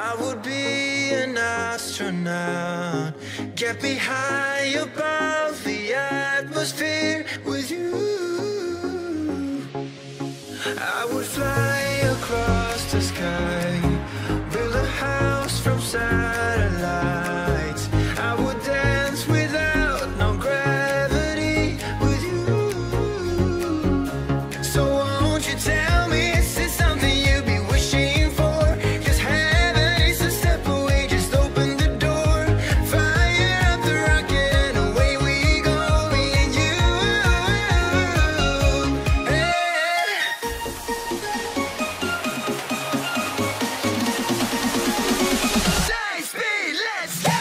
I would be an astronaut, get me high above the atmosphere with you. I would fly across the sky, build a house from satellites. I would dance without no gravity with you. So won't you tell me, is this something you'd be wishing for? 'Cause heaven is a step away, just open the door. Fire up the rocket and away we go, me and you. Hey. Light speed, let's go!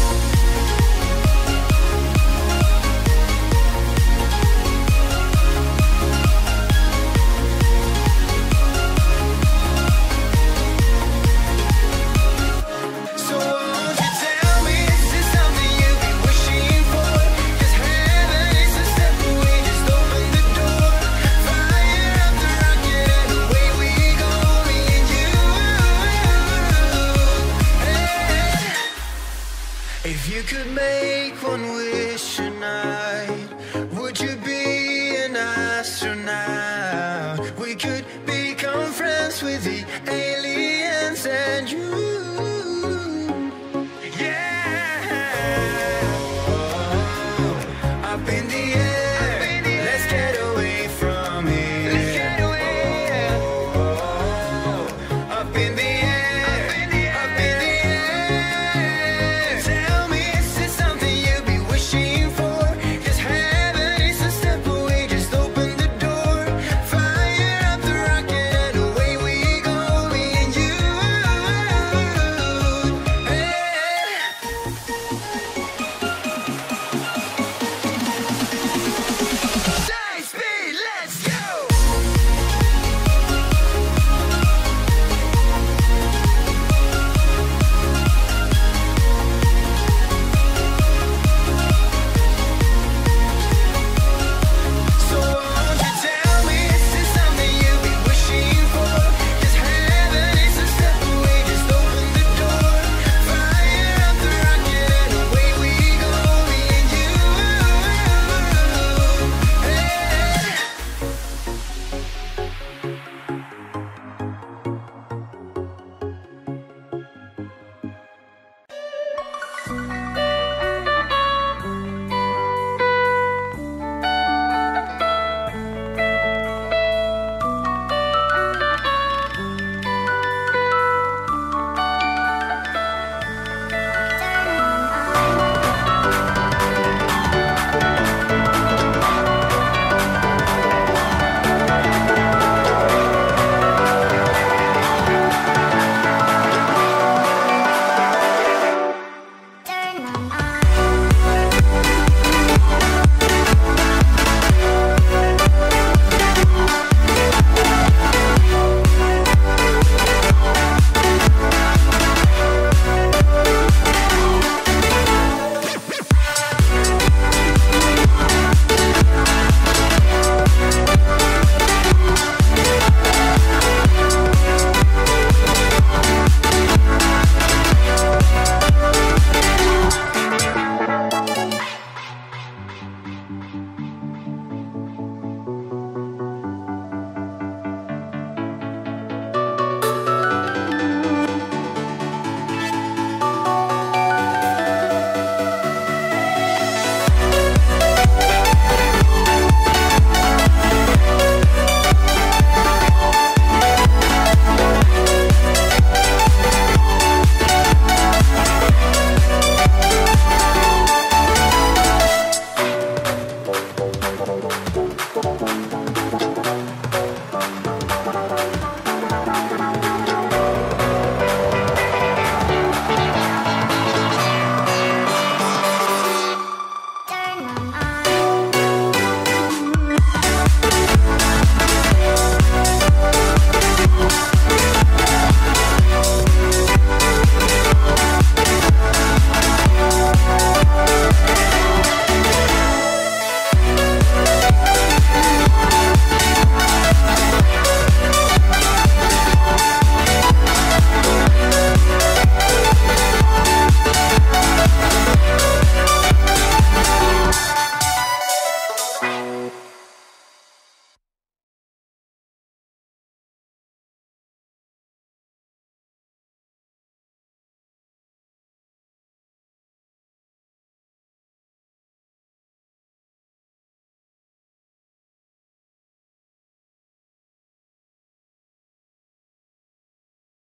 So won't you tell me, is this something you'd be wishing for? 'Cause heaven is a step away, just open the door. Fire up the rocket and away we go, me and you. Hey. If you could make one wish tonight, would you be an astronaut? We could become friends with the aliens and you.